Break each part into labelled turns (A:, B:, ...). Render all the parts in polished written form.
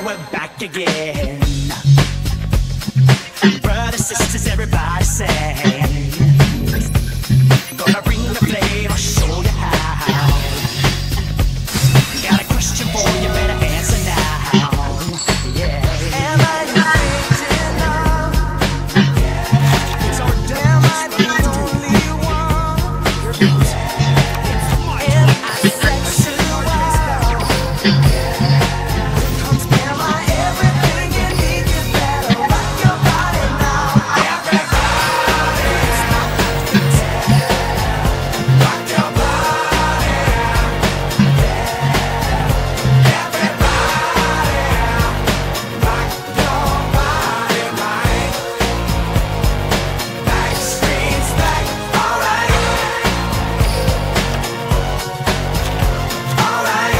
A: we're back again. Brothers, sisters, everybody say, gonna bring the flame, I'll show you how. Got a question for you, better answer now. Yeah. Am I late enough? Am I the only one? Am I sexual? Am I everything you need? You better rock your body now. Rock your body. Everybody, rock your body right. Backstreet's back, alright. Alright.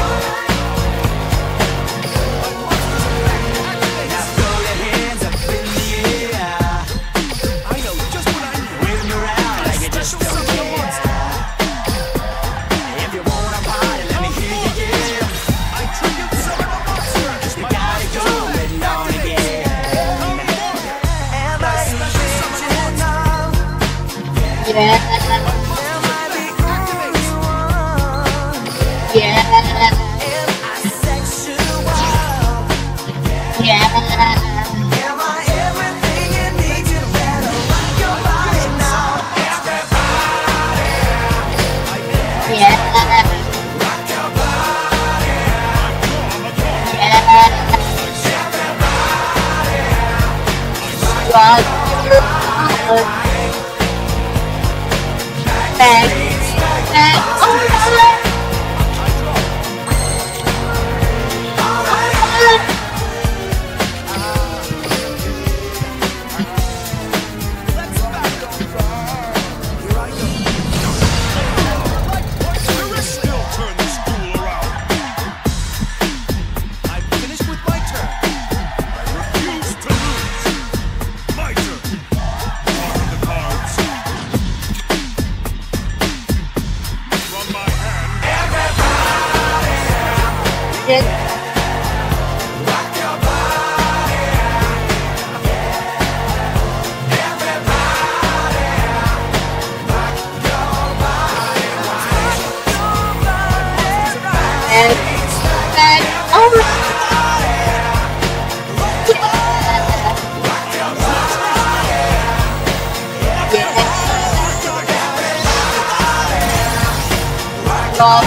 A: Now throw your hands up in the air. I know just what I need. Wave 'em around like you just don't care. If you wanna party, let me hear you yell. I treat you so much. You gotta go and on again. Am I special enough?
B: Yeah,
A: Am I the only one?
B: yeah,
A: Am I sexual?
B: yeah,
A: Am I everything you need? You better rock your body now. Everybody,
B: yeah,
A: rock your body.
B: yeah. Rock your body. Back, back, alright.
C: Still turn this fool around. I'm finished with my turn. I refuse to lose. My turn. What are the cards? From my hand.
B: Yeah.
A: Rock your body. Everybody, rock your body.
B: And back, alright. Rock,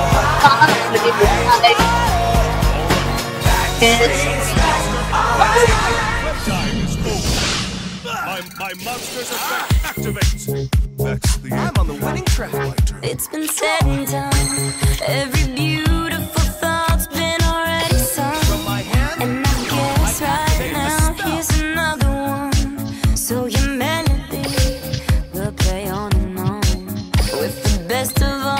C: Time is over. My monster's effect activates. That's the end.
A: I'm on the winning track.
C: My turn.
D: It's been said and done. Every beautiful thought's been already sung.
A: My hand.
D: And I guess right now here's another one. So your melody will play on and on with the best of